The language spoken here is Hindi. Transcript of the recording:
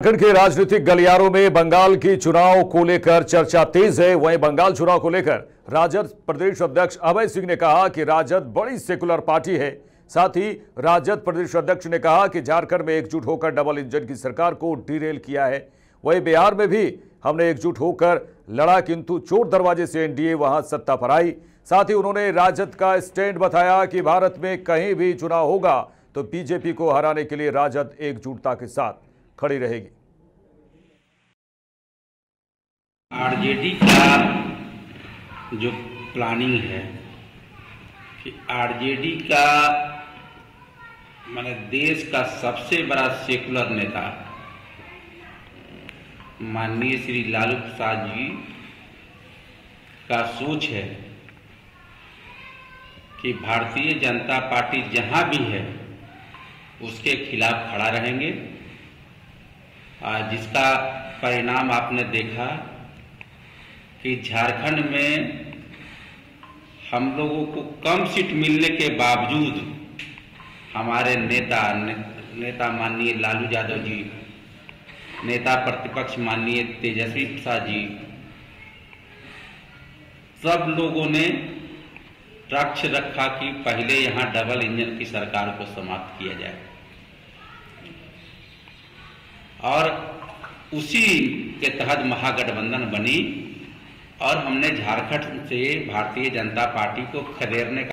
झारखंड के राजनीतिक गलियारों में बंगाल की चुनाव को लेकर चर्चा तेज है। वहीं बंगाल चुनाव को लेकर राजद प्रदेश अध्यक्ष अभय सिंह ने कहा कि राजद बड़ी सेकुलर पार्टी है। साथ ही राजद प्रदेश अध्यक्ष ने कहा कि झारखंड में एकजुट होकर डबल इंजन की सरकार को डिरेल किया है। वहीं बिहार में भी हमने एकजुट होकर लड़ा, किंतु चोर दरवाजे से एनडीए वहां सत्ता पर आई। साथ ही उन्होंने राजद का स्टैंड बताया कि भारत में कहीं भी चुनाव होगा तो बीजेपी को हराने के लिए राजद एकजुटता के साथ खड़ी रहेगी। आरजेडी का जो प्लानिंग है कि आरजेडी का माने देश का सबसे बड़ा सेकुलर नेता माननीय श्री लालू प्रसाद जी का सोच है कि भारतीय जनता पार्टी जहां भी है उसके खिलाफ खड़ा रहेंगे। जिसका परिणाम आपने देखा कि झारखंड में हम लोगों को कम सीट मिलने के बावजूद हमारे नेता माननीय लालू यादव जी, नेता प्रतिपक्ष माननीय तेजस्वी प्रसाद जी, सब लोगों ने लक्ष्य रखा कि पहले यहां डबल इंजन की सरकार को समाप्त किया जाए और उसी के तहत महागठबंधन बनी और हमने झारखंड से भारतीय जनता पार्टी को खदेड़ने का